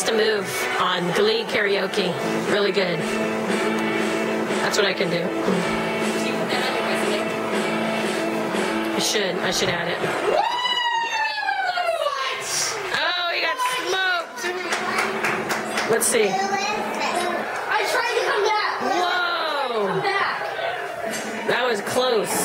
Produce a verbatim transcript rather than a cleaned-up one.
bust a move on Glee karaoke. Really good. That's what I can do. I should. I should add it. Oh, he got smoked. Let's see. I tried to come back. Whoa. Come back. That was close.